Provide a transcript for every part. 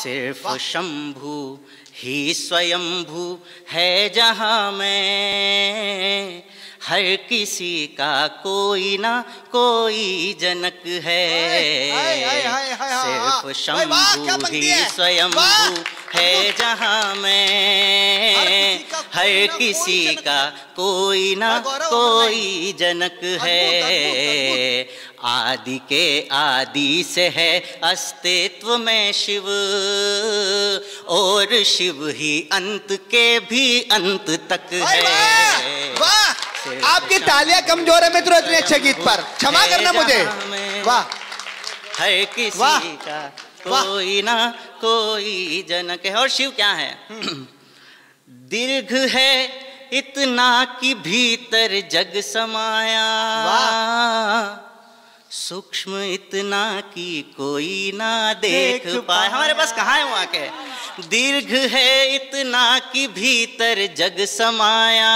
सिर्फ शंभू ही स्वयंभू है जहां में, हर किसी का कोई ना कोई जनक है। सिर्फ शंभू ही स्वयंभू है जहां में, हर किसी का कोई ना कोई जनक है। आदि के आदि से है अस्तित्व में शिव, और शिव ही अंत के भी अंत तक है। वाह, आपकी तालियां कमजोर है मित्रों इतने अच्छे गीत पर, क्षमा करना मुझे। वाह, हर किसी का कोई ना कोई जनक है। और शिव क्या है? दीर्घ है इतना कि भीतर जग समाया, सूक्ष्म इतना कि कोई ना देख पाए। हमारे पास कहाँ है वहाँ के? दीर्घ है इतना कि भीतर जग समाया,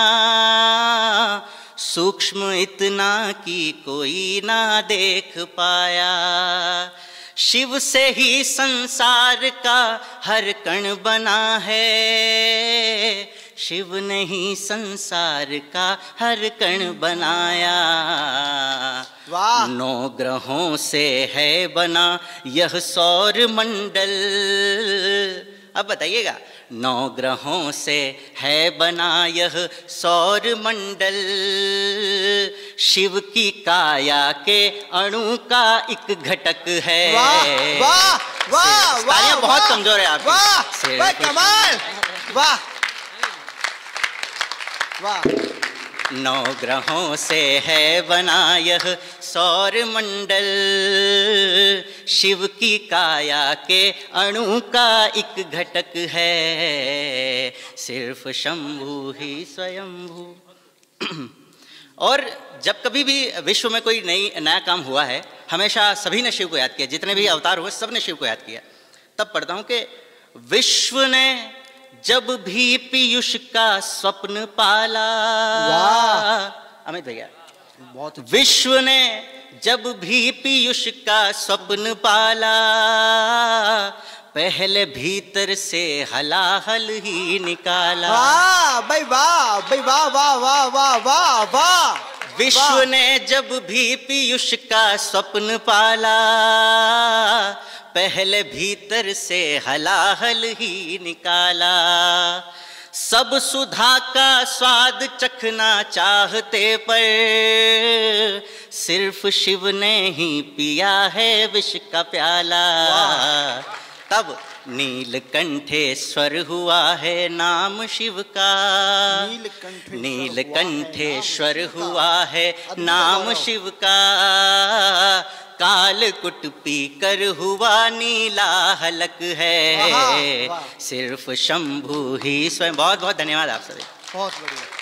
सूक्ष्म इतना कि कोई ना देख पाया। शिव से ही संसार का हर कण बना है, शिव ने ही संसार का हर कण बनाया। वाह, 9 ग्रहों से है बना यह सौर मंडल। अब बताइएगा, 9 ग्रहों से है बना यह सौर मंडल, शिव की काया के अणु का एक घटक है। वाह वाह वाह वाह, बहुत कमजोर है आपकी। वाह, कमाल, वाह वाह। 9 ग्रहों से है बना यह सौर मंडल, शिव की काया के अणु का एक घटक है। सिर्फ शंभू ही स्वयंभू। और जब कभी भी विश्व में कोई नया काम हुआ है, हमेशा सभी ने शिव को याद किया। जितने भी अवतार हुए सब ने शिव को याद किया। तब पढ़ता हूं कि विश्व ने जब भी पीयूष का स्वप्न पाला। अमित भैया, बहुत। विश्व ने जब भी पीयूष का स्वप्न पाला, पहले भीतर से हलाहल ही निकाला। वाह भाई वाह, भाई वाह वाह वाह वाह वाह वाह। विश्व ने जब भी पीयूष का स्वप्न पाला, पहले भीतर से हलाहल ही निकाला। सब सुधा का स्वाद चखना चाहते पर, सिर्फ शिव ने ही पिया है विष का प्याला। तब नीलकंठेश्वर हुआ है नाम शिव का, नीलकंठेश्वर हुआ है नाम शिव का। कालकुट पीकर हुआ नीला हलक है, सिर्फ शंभू ही स्वयं। बहुत बहुत धन्यवाद आप सभी। बहुत बढ़िया।